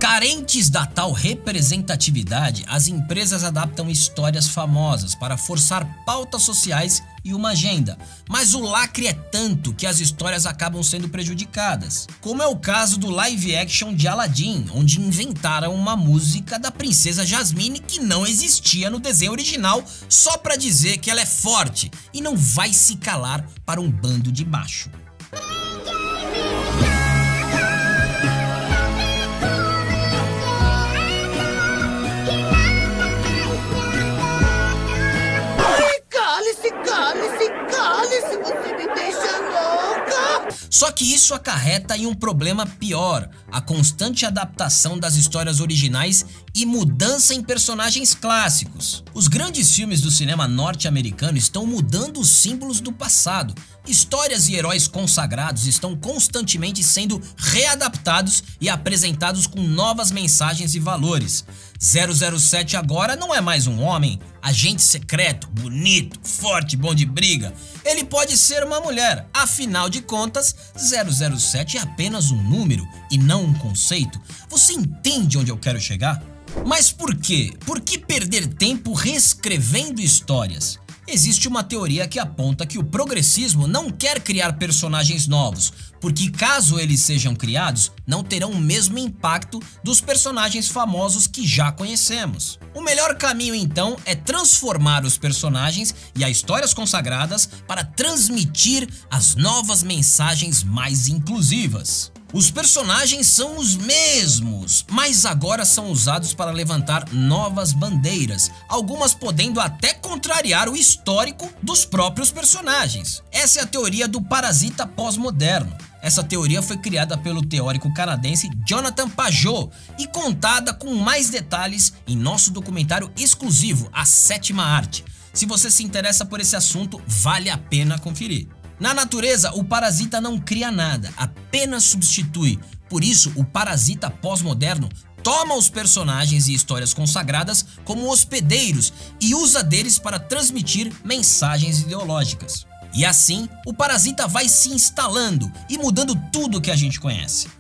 Carentes da tal representatividade, as empresas adaptam histórias famosas para forçar pautas sociais e uma agenda, mas o lacre é tanto que as histórias acabam sendo prejudicadas, como é o caso do live action de Aladdin, onde inventaram uma música da princesa Jasmine que não existia no desenho original, só para dizer que ela é forte e não vai se calar para um bando de macho. Cale-se, você me deixa louca! Só que isso acarreta em um problema pior, a constante adaptação das histórias originais e mudança em personagens clássicos. Os grandes filmes do cinema norte-americano estão mudando os símbolos do passado. Histórias e heróis consagrados estão constantemente sendo readaptados e apresentados com novas mensagens e valores. 007 agora não é mais um homem, agente secreto, bonito, forte, bom de briga. Ele pode ser uma mulher, afinal de contas, 007 é apenas um número e não um conceito. Você entende onde eu quero chegar? Mas por quê? Por que perder tempo reescrevendo histórias? Existe uma teoria que aponta que o progressismo não quer criar personagens novos, porque caso eles sejam criados, não terão o mesmo impacto dos personagens famosos que já conhecemos. O melhor caminho então é transformar os personagens e as histórias consagradas para transmitir as novas mensagens mais inclusivas. Os personagens são os mesmos, mas agora são usados para levantar novas bandeiras, algumas podendo até contrariar o histórico dos próprios personagens. Essa é a teoria do parasita pós-moderno. Essa teoria foi criada pelo teórico canadense Jonathan Pageau e contada com mais detalhes em nosso documentário exclusivo, A Sétima Arte. Se você se interessa por esse assunto, vale a pena conferir. Na natureza, o parasita não cria nada, apenas substitui. Por isso, o parasita pós-moderno toma os personagens e histórias consagradas como hospedeiros e usa deles para transmitir mensagens ideológicas. E assim, o parasita vai se instalando e mudando tudo que a gente conhece.